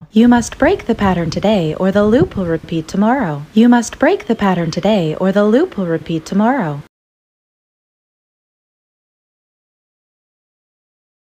You must break the pattern today or the loop will repeat tomorrow. You must break the pattern today or the loop will repeat tomorrow.